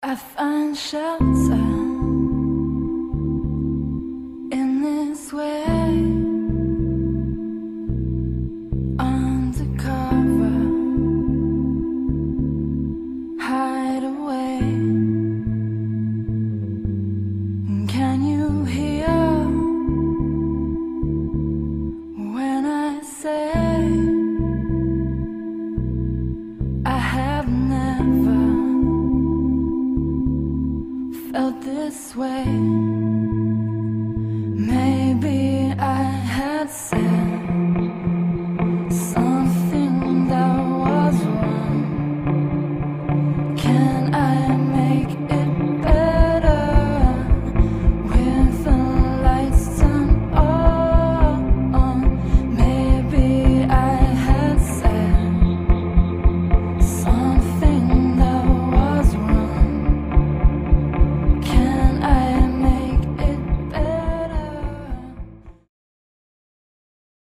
I find shelter in this way, undercover, hide away. Can you hear when I say I have never felt this way?